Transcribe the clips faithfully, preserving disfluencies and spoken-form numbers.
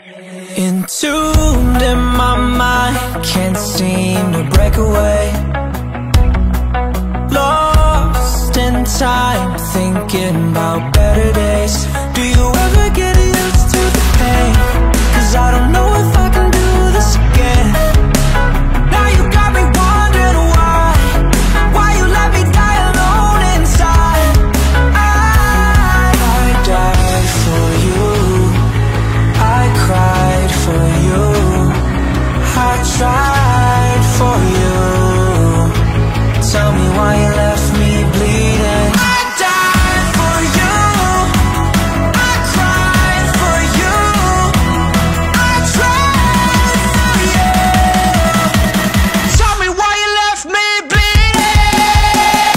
Entombed in my mind, can't seem to break away. Lost in time, thinking about better days. Do you ever get used to the pain? Cause I don't know if I can do this again. Now you got me wondering why, why you let me die alone inside. I, I died for you, I cried for you, I tried for you. Tell me why you left me bleeding. I died for you, I cried for you, I tried for you. Tell me why you left me bleeding.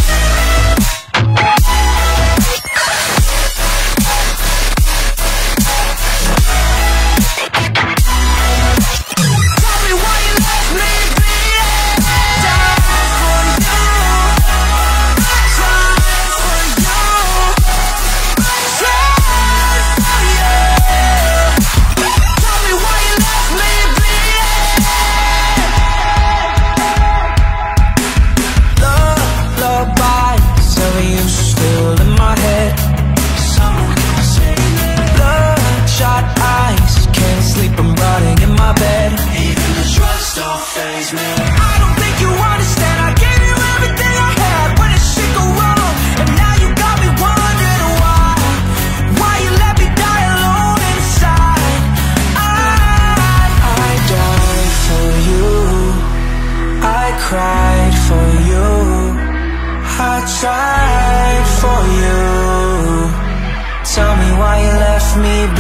Tell me why you left me bleeding. Died for you, I cried for you, I tried for you. Tell me why you left me bleeding. Lullabies of you still in my head. Bloodshot eyes, can't sleep, I'm rotting in my bed. Even the drugs don't faze me. I don't think you understand, I gave you everything I had. When did shit go wrong? And now you got me wondering why, why you let me die alone inside. I, I died for you, I cried for you, I tried for you. Tell me why you left me